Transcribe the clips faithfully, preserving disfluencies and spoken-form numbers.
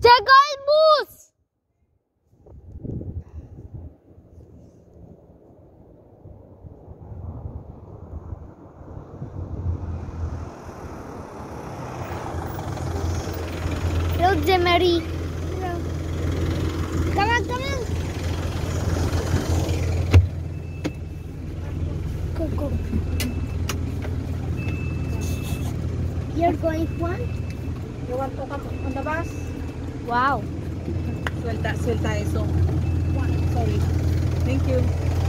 ¡Llegó el bus! Hello, Jemery. Hello. Come on, come on. Go, go. You're going one? You want to come on the bus? Wow. Suelta, suelta eso. Sorry. Thank you.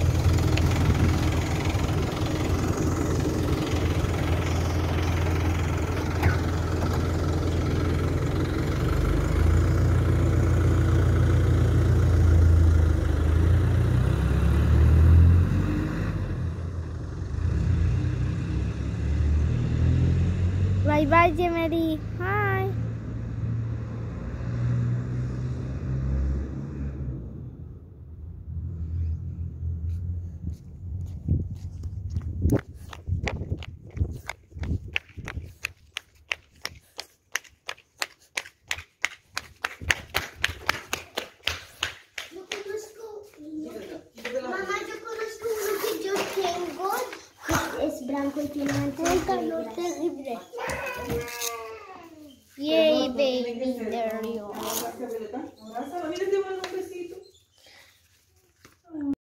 Bye bye, Jemery. Hi. Mamá, yo conozco uno que yo tengo, que es blanco y tiene un calor terrible. Yay, baby. There you are.